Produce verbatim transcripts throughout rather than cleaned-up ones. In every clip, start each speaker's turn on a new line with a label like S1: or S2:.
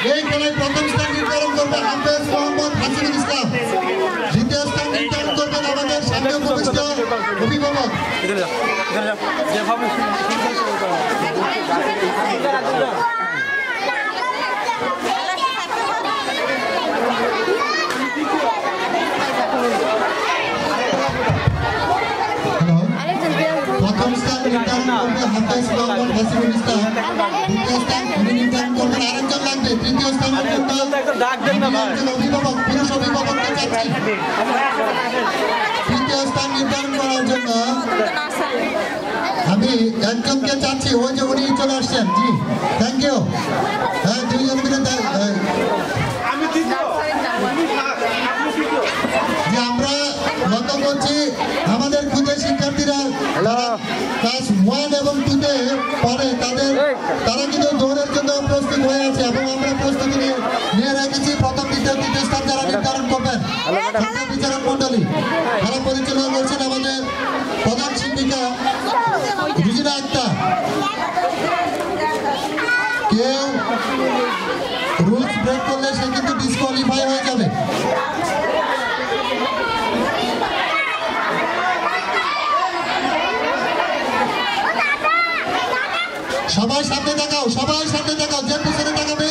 S1: এই খেলায় প্রথম স্থান নির্ধারণ করবে হাফেজ মোহাম্মদ হাসিবুল ইসলাম। দ্বিতীয় স্থান নির্ধারণ করবেন আমাদের সামনে উপবিষ্ট অভিভাবক। প্রথম স্থান নির্ধারণ করবে হাফেজ মোহাম্মদ হাসিবুল ইসলাম। দ্বিতীয় স্থান নির্ধারণ করবেন আরেকজন লাগবে। তৃতীয় স্থানের জন্য একজন অভিভাবক, পুরুষ অভিভাবককে চাচ্ছি। তৃতীয় স্থান নির্ধারণ করার জন্য আমি একজনকে চাচ্ছি। ওই যে উনি চলে আসছেন। জি, থ্যাংক ইউ। হ্যাঁ, দুইজন মিলে যে আমরা লক্ষ্য করছি আমাদের ক্ষুদে শিক্ষার্থীরা ক্লাস ওয়ান এবং টুতে পড়ে, তাদের তারা কিন্তু দৌড়ের জন্য প্রস্তুত হয়ে আছে এবং আমরা প্রস্তুতি নিয়ে রেখেছি। প্রথম দ্বিতীয় তৃতীয় স্থান যারা নির্ধারণ করবেন বিচারক মন্ডলী, তারা পরিচালনা করছেন আমাদের প্রধান শিক্ষিকা রুজিনা আক্তার। কেউ রুলস ব্রেক করলে সে কিন্তু ডিসকোয়ালিফাই হয়ে যাবে। সবাই সামনে দেখাও, সবাই সামনে দেখাও, যে পিছনে দেখাবে।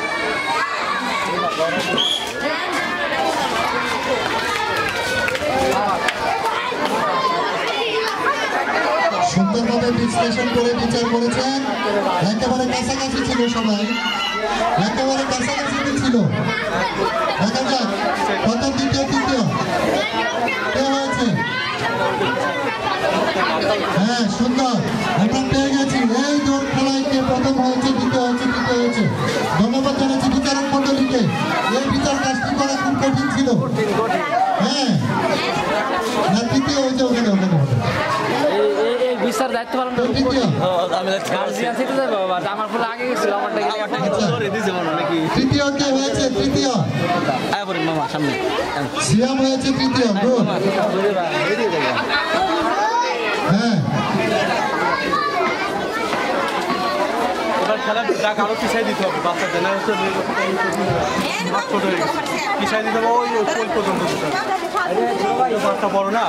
S1: সুন্দরভাবে বিশ্লেষণ করে বিচার করেছেন। একেবারে কাছাকাছি ছিল, সবাই একেবারে কাছাকাছি ছিল। দেখা যাক প্রথম দ্বিতীয় তৃতীয় কে হয়েছে। হ্যাঁ, সুন্দর, আমরা পেয়ে গেছি। এই দৌড় খেলায় কে প্রথম হয়েছে, দ্বিতীয় হয়েছে, তৃতীয় হয়েছে। ধন্যবাদ জানাচ্ছি বিচারক মন্ডলীকে। এই বিচার কাজটি করা খুব কঠিন ছিল। হ্যাঁ, না তৃতীয় হয়েছে ওখানে ওখানে
S2: বিচার দায়িত্ব পালন করে আমার ফলে আগে গেছিল।
S1: তৃতীয় কে হয়েছে? তৃতীয়
S2: মামা সামনে
S1: সিয়াম হয়েছে তৃতীয়। হ্যাঁ,
S3: খেলার ডাক আরো পিছাই দিতে হবে। বাচ্চা জেনারেশন ছোট হয়ে গেছে, পিছাই দিতে হবে। ওই ওই পর্যন্ত বাচ্চা বড় না।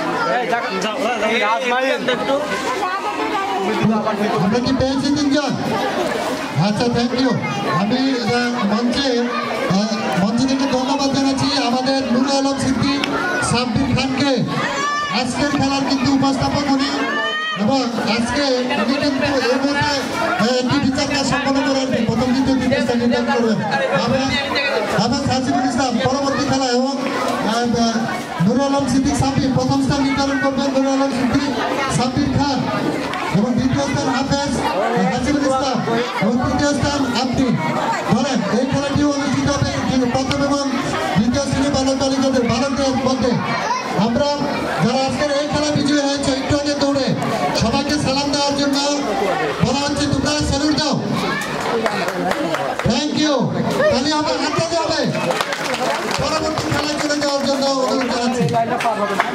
S1: আমরা কি পেয়েছি তিনজন? আচ্ছা, থ্যাংক ইউ। আমি মঞ্চে মঞ্চে থেকে ধন্যবাদ জানাচ্ছি আমাদের নুর আলম সিদ্দিক সাব্বির খানকে। আজকের খেলার কিন্তু উপস্থাপক উনি, এবং আজকে উনি কিন্তু এর মধ্যে একটি বিচার কাজ সম্পন্ন করার প্রথম দ্বিতীয় তৃতীয় স্থান নির্ধারণ করবেন হাফেজ হাসিবুল ইসলাম। পরবর্তী খেলা এবং নুর আলম সিদ্দিক সাব্বির প্রথম স্থান নির্ধারণ করবেন নুর আলম সিদ্দিক সাব্বির খান, এবং দ্বিতীয় স্থান হাফেজ হাসিবুল ইসলাম, এবং তৃতীয় স্থান আপনি ধরেন। এই খেলাটি অনুষ্ঠিত হবে প্রথম এবং দ্বিতীয় শ্রেণী বালক বালিকাদের বালকদের মধ্যে। আমরা যারা আজকের এই খেলা বিজয়ী হয়েছে একটু আগে দৌড়ে সবাইকে সালাম দেওয়ার জন্য বলা হচ্ছে, তোমরা স্যালুট দাও। Thank you. তাহলে আমার হাতে যাবে পরবর্তী খেলায় চলে যাওয়ার জন্য অনুরোধ জানাচ্ছি।